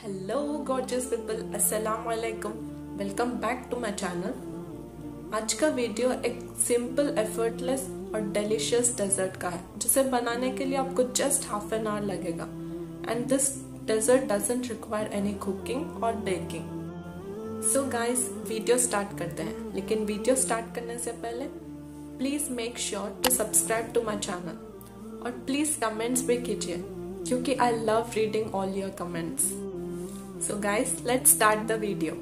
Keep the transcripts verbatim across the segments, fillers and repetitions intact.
Hello gorgeous people, Assalamualaikum. Welcome back to my channel. आज का video एक simple effortless और डिलीशियस डेजर्ट का है जिसे बनाने के लिए आपको जस्ट हाफ एन आवर लगेगा and this dessert doesn't require any cooking और baking. So guys video start करते हैं, लेकिन वीडियो स्टार्ट करने से पहले please make sure to subscribe to my channel और प्लीज कमेंट्स भी कीजिए क्योंकि I love reading all your comments. So guys, let's start the video.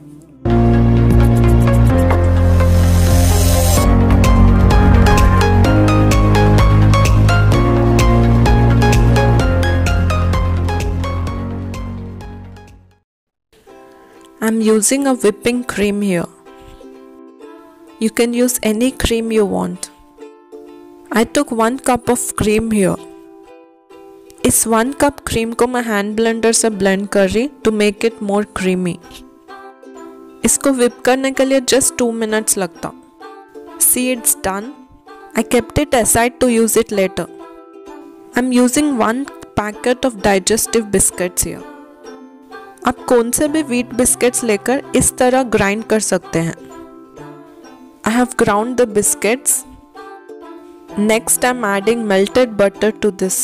I'm using a whipping cream here. You can use any cream you want. I took one cup of cream here. इस one cup cream को मैं hand blender से blend कर रही to make it more creamy. इसको whip करने के लिए जस्ट टू मिनट्स लगता. See it's done. I kept it aside to use it later. I am using one packet of digestive biscuits here. आप कौन से भी व्हीट बिस्किट्स लेकर इस तरह ग्राइंड कर सकते हैं. I have ground the biscuits. Next I am adding melted butter to this.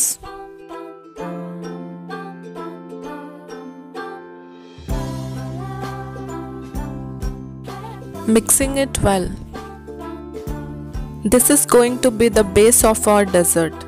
Mixing it well. This is going to be the base of our dessert.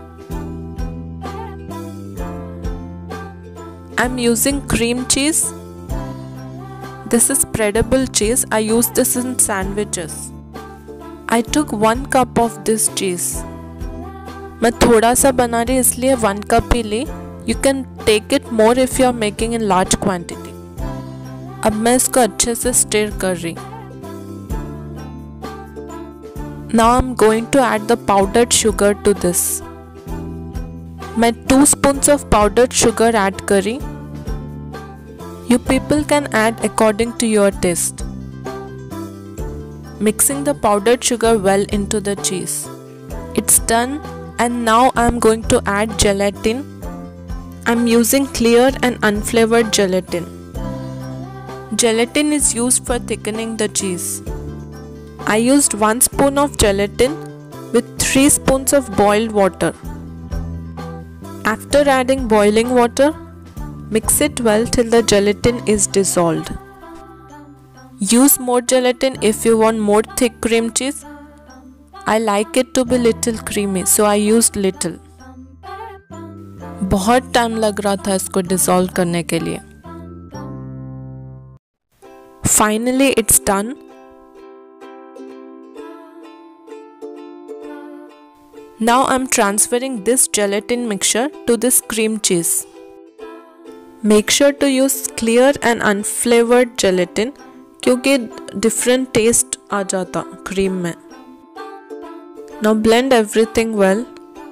I'm using cream cheese. This is spreadable cheese. I use this in sandwiches. I took one cup of this cheese. मैं थोड़ा सा बना रही इसलिए one cup he Lee. You can take it more if you are making in large quantity. अब मैं इसको अच्छे से stir कर रही. Now I'm going to add the powdered sugar to this. मैं two spoons of powdered sugar add करी. You people can add according to your taste. Mixing the powdered sugar well into the cheese. It's done, and now I'm going to add gelatin. I'm using clear and unflavored gelatin. Gelatin is used for thickening the cheese. I used one spoon of gelatin with three spoons of boiled water. After adding boiling water, mix it well till the gelatin is dissolved. Use more gelatin if you want more thick cream cheese. I like it to be little creamy, so I used little. बहुत time लग रहा था इसको dissolve करने के लिए. Finally, it's done. Now I'm transferring this gelatin mixture to this cream cheese. Make sure to use clear and unflavored gelatin क्योंकि different taste आ जाता cream में. Now blend everything well.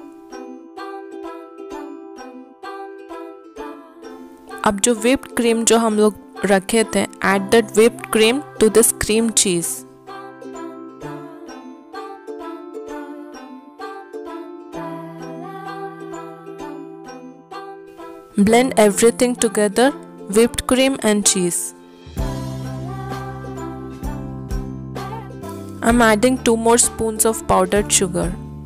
अब जो whipped cream जो हम लोग रखे थे, add that whipped cream to this cream cheese. Blend everything together, whipped cream and cheese. I'm adding two more spoons of powdered sugar.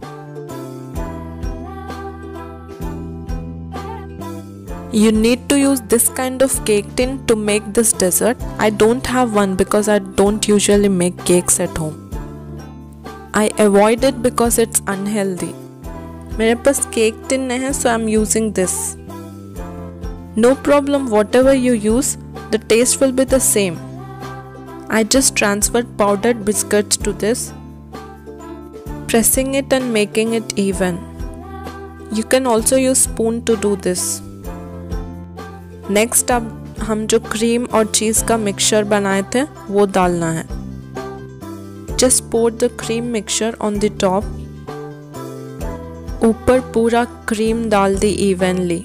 You need to use this kind of cake tin to make this dessert. I don't have one because I don't usually make cakes at home. I avoid it because it's unhealthy. मेरे पास cake tin नहीं है, so I'm using this. No problem, whatever you use, the taste will be the same. I just transferred powdered biscuits to this, pressing it and making it even. You can also use spoon to do this. Next अब हम जो cream और cheese का mixture बनाए थे वो डालना है. Just pour the cream mixture on the top. ऊपर पूरा cream डाल दी evenly.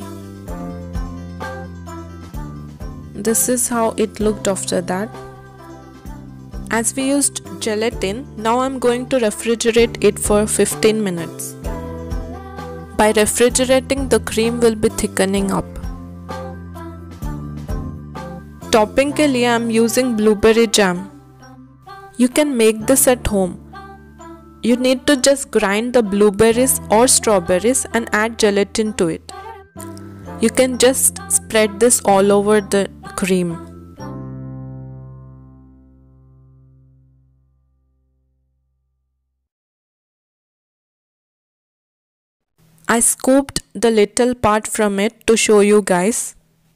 This is how it looked after that. As we used gelatin, now I'm going to refrigerate it for fifteen minutes. By refrigerating, the cream will be thickening up. topping के लिए I am using blueberry jam. You can make this at home. You need to just grind the blueberries or strawberries and add gelatin to it. You can just spread this all over the cream. I scooped the little part from it to show you guys.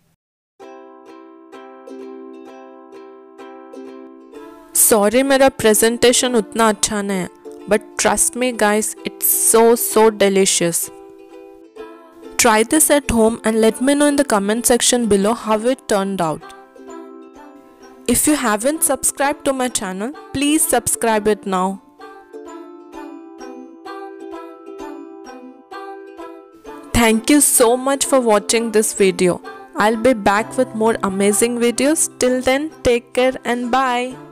Sorry मेरा presentation उतना अच्छा नहीं है, but trust me guys, it's so so delicious. Try this at home and let me know in the comment section below how it turned out. If you haven't subscribed to my channel, please subscribe it now. Thank you so much for watching this video. I'll be back with more amazing videos. Till then, take care and bye.